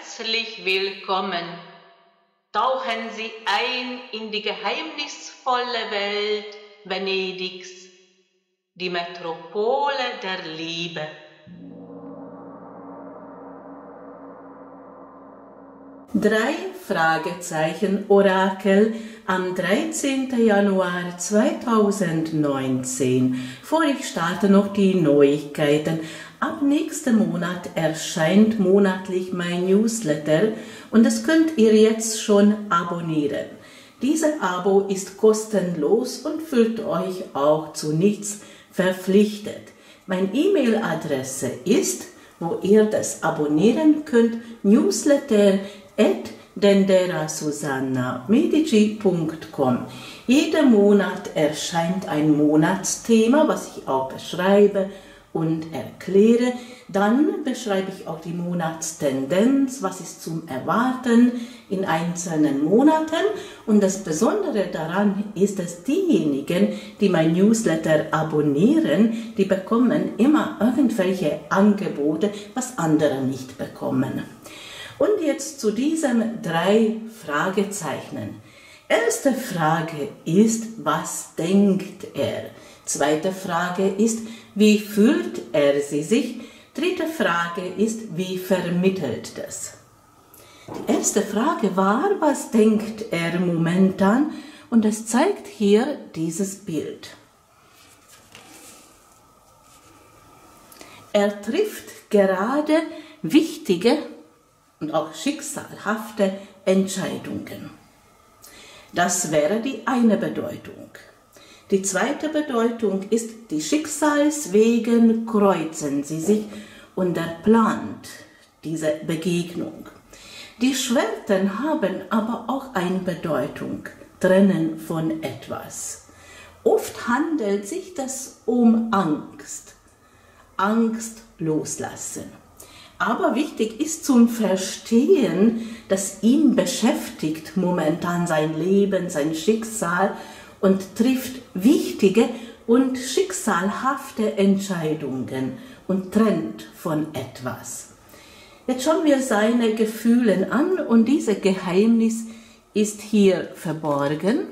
Herzlich willkommen. Tauchen Sie ein in die geheimnisvolle Welt Venedigs, die Metropole der Liebe. Drei Fragezeichen Orakel am 13. Januar 2019. Vor ich starte noch die Neuigkeiten. Ab nächsten Monat erscheint monatlich mein Newsletter und das könnt ihr jetzt schon abonnieren. Dieses Abo ist kostenlos und fühlt euch auch zu nichts verpflichtet. Meine E-Mail-Adresse ist, wo ihr das abonnieren könnt, newsletter@denderasusanna.medici.com. Jeden Monat erscheint ein Monatsthema, was ich auch beschreibe und erkläre. Dann beschreibe ich auch die Monatstendenz, was ist zum Erwarten in einzelnen Monaten. Und das Besondere daran ist, dass diejenigen, die mein Newsletter abonnieren, die bekommen immer irgendwelche Angebote, was andere nicht bekommen. Und jetzt zu diesen drei Fragezeichen. Erste Frage ist, was denkt er? Zweite Frage ist, wie fühlt er sich? Dritte Frage ist, wie vermittelt das? Die erste Frage war, was denkt er momentan? Und es zeigt hier dieses Bild. Er trifft gerade wichtige und auch schicksalhafte Entscheidungen. Das wäre die eine Bedeutung. Die zweite Bedeutung ist, die Schicksalswegen kreuzen sie sich und er plant diese Begegnung. Die Schwerter haben aber auch eine Bedeutung, trennen von etwas. Oft handelt sich das um Angst, Angst loslassen. Aber wichtig ist zum Verstehen, dass ihn beschäftigt momentan sein Leben, sein Schicksal und trifft wichtige und schicksalhafte Entscheidungen und trennt von etwas. Jetzt schauen wir seine Gefühle an und dieses Geheimnis ist hier verborgen.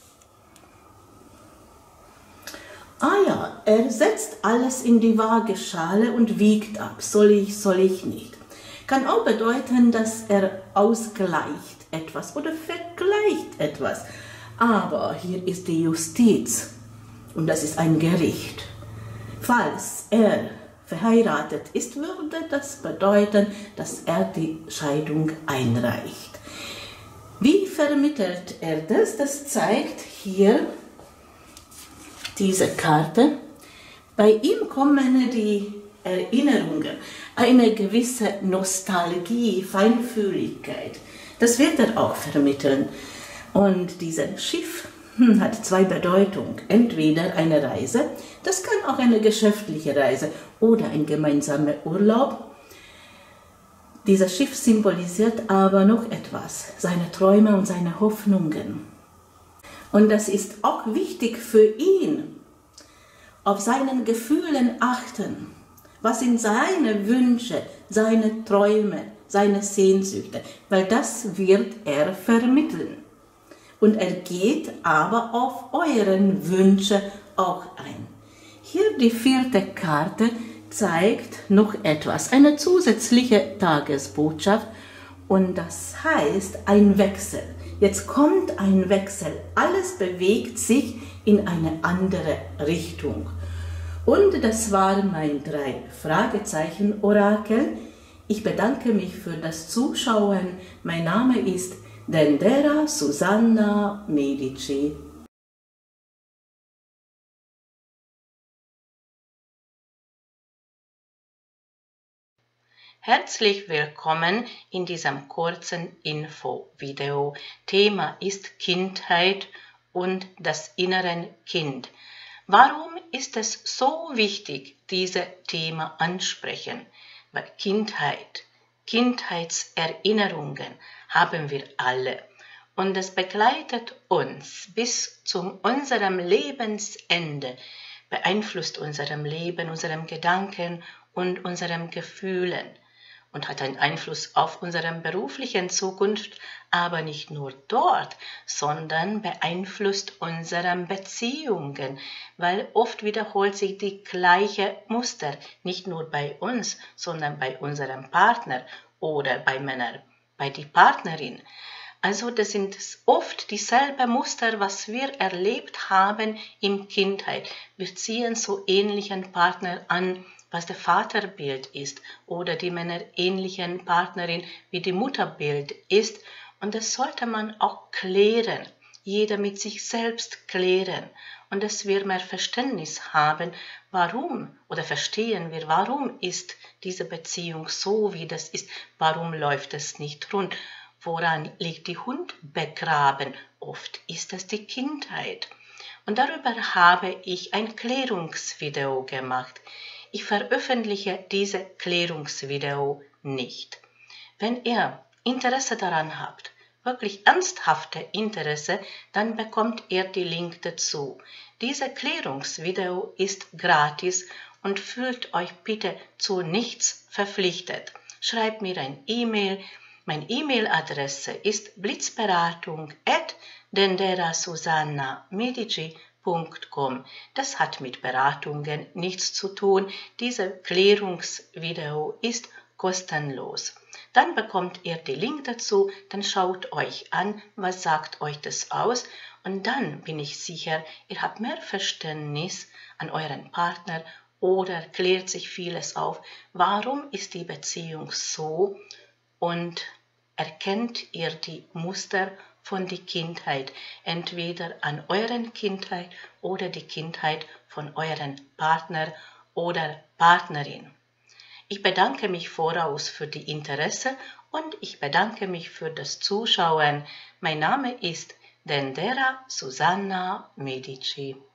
Er setzt alles in die Waageschale und wiegt ab, soll ich nicht. Kann auch bedeuten, dass er ausgleicht etwas oder vergleicht etwas. Aber hier ist die Justiz und das ist ein Gericht. Falls er verheiratet ist, würde das bedeuten, dass er die Scheidung einreicht. Wie vermittelt er das? Das zeigt hier diese Karte. Bei ihm kommen die Erinnerungen, eine gewisse Nostalgie, Feinfühligkeit. Das wird er auch vermitteln. Und dieses Schiff hat zwei Bedeutungen. Entweder eine Reise, das kann auch eine geschäftliche Reise oder ein gemeinsamer Urlaub. Dieses Schiff symbolisiert aber noch etwas, seine Träume und seine Hoffnungen. Und das ist auch wichtig für ihn, auf seinen Gefühlen achten. Was sind seine Wünsche, seine Träume, seine Sehnsüchte? Weil das wird er vermitteln. Und er geht aber auf euren Wünsche auch ein. Hier die vierte Karte zeigt noch etwas, eine zusätzliche Tagesbotschaft. Und das heißt ein Wechsel. Jetzt kommt ein Wechsel. Alles bewegt sich in eine andere Richtung. Und das waren meine drei Fragezeichen Orakel. Ich bedanke mich für das Zuschauen. Mein Name ist Dendera Susanna Medici. Herzlich willkommen in diesem kurzen Info-Video. Thema ist Kindheit und das innere Kind. Warum ist es so wichtig, dieses Thema ansprechen? Weil Kindheitserinnerungen haben wir alle und es begleitet uns bis zu unserem Lebensende, beeinflusst unserem Leben, unserem Gedanken und unseren Gefühlen. und hat einen Einfluss auf unsere berufliche Zukunft, aber nicht nur dort, sondern beeinflusst unsere Beziehungen, weil oft wiederholt sich die gleiche Muster, nicht nur bei uns, sondern bei unserem Partner oder bei der Partnerin. Also das sind oft dieselben Muster, was wir erlebt haben in Kindheit. Wir ziehen so ähnlichen Partner an, was der Vaterbild ist oder die männerähnlichen Partnerin wie die Mutterbild ist. Und das sollte man auch klären, jeder mit sich selbst klären. Und dass wir mehr Verständnis haben, warum oder verstehen wir, warum ist diese Beziehung so, wie das ist, warum läuft es nicht rund. Woran liegt die Hund begraben? Oft ist es die Kindheit. Und darüber habe ich ein Klärungsvideo gemacht. Ich veröffentliche diese Klärungsvideo nicht. Wenn ihr Interesse daran habt, wirklich ernsthafte Interesse, dann bekommt ihr die Link dazu. Diese Klärungsvideo ist gratis und fühlt euch bitte zu nichts verpflichtet. Schreibt mir ein E-Mail. Meine E-Mail-Adresse ist blitzberatung@denderasusanna.medici.com. Das hat mit Beratungen nichts zu tun. Diese Klärungsvideo ist kostenlos. Dann bekommt ihr den Link dazu, dann schaut euch an, was sagt euch das aus und dann bin ich sicher, ihr habt mehr Verständnis an euren Partner oder klärt sich vieles auf. Warum ist die Beziehung so? Und erkennt ihr die Muster von der Kindheit, entweder an euren Kindheit oder die Kindheit von euren Partner oder Partnerin. Ich bedanke mich voraus für die Interesse und ich bedanke mich für das Zuschauen. Mein Name ist Dendera Susanna Medici.